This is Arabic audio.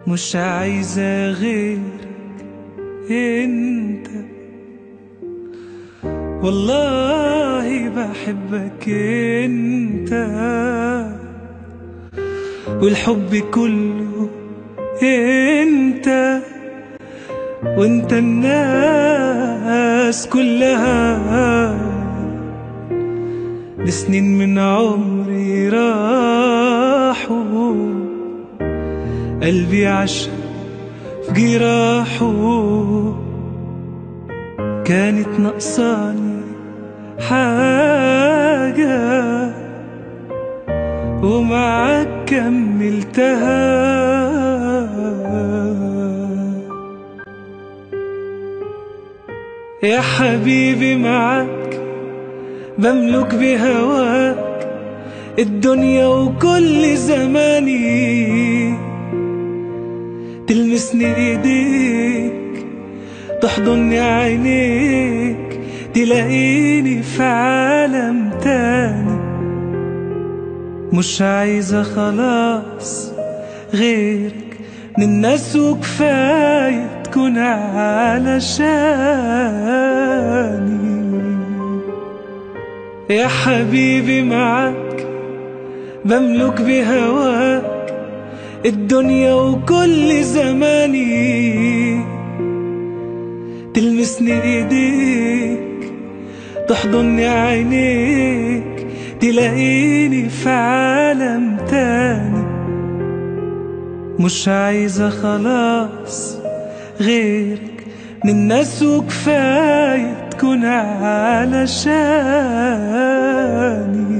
مش عايزة غيرك انت، والله بحبك انت، والحب كله انت، وانت الناس كلها. لسنين من عمري راحوا، قلبي عاش في جراحه، كانت ناقصاني حاجة ومعاك كملتها. يا حبيبي معاك بملك بهواك الدنيا وكل زماني، تلمسني ايديك تحضني عينيك، تلاقيني في عالم تاني. مش عايزة خلاص غيرك من الناس، وكفاية تكون علشاني. يا حبيبي معاك بملك بهواك الدنيا وكل زماني، تلمسني ايديك تحضني عينيك، تلاقيني في عالم تاني. مش عايزة خلاص غيرك من الناس، وكفاية تكون علشاني.